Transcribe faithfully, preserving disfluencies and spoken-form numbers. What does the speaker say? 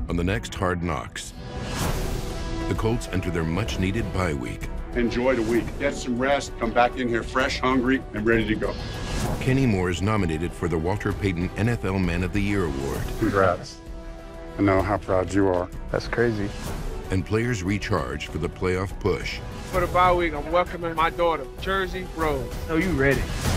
on the next Hard Knocks. The Colts enter their much-needed bye week. Enjoy the week. Get some rest. Come back in here fresh, hungry, and ready to go. Kenny Moore is nominated for the Walter Payton N F L Man of the Year award. Congrats. I know how proud you are. That's crazy. And players recharge for the playoff push. For the bye week, I'm welcoming my daughter, Jersey Rose. Are you ready?